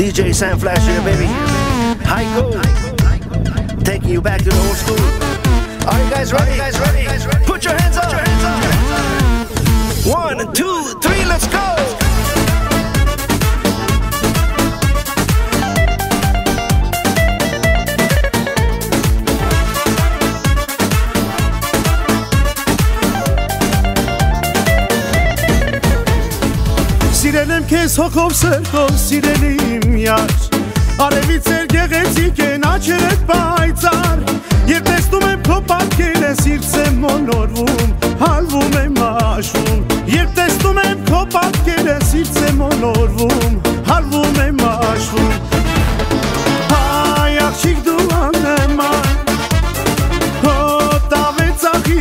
DJ Sam Flash here, baby. Heiko, taking you back to the old school. Are you guys ready? Put your hands up. 1, 2, 3, let's go. Սիրել եմ քեզ հոգով սրտով, սիրել իմ յար Արևից էր գեղեցիկ են աչերդ պայծառ Երբ տեսնում եմ քո պատկերը, սիրտս եմ մոլորվում, հալվում եմ աշվում Երբ տեսնում եմ քո պատկերը, սիրտս եմ մոլորվում, հալվում եմ աշվում Հայ աղջիկ դու աննման, հո տավեցախի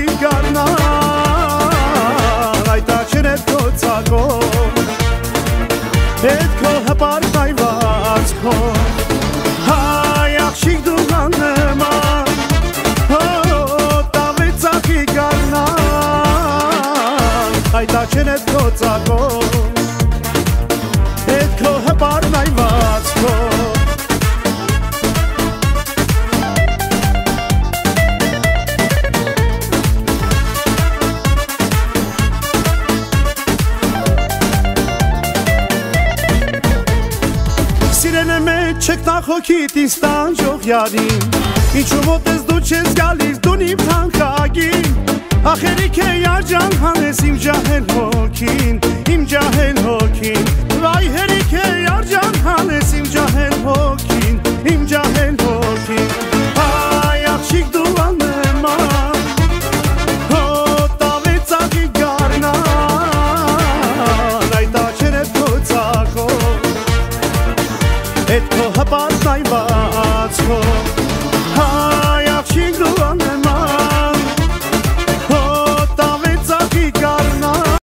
գարնան Այդ աչերդ քո ծագով Էդ քո հպարտայված քո Հայ աղջիկ դու աննման Հո տավեցախի գարնան Այդ աչերդ քո ծագով Էդ քո հպարտայված քո Չեք նախոքիտ ինձ տանջող յարին Ինչու մոտ ես դու չես գալիս դուն իմ թանքագին Ախերիք է յաջան հանես իմ ջահել հոգին Իմ ջահել հոգին Վայ հերիք է յաջան հանես իմ ջահել հոգին Իմ ջահել հոգին Հայ աղջիկ դու աննման Հո տավեցախի գարնան Այդ աչերդ քո ծագով Էդ քո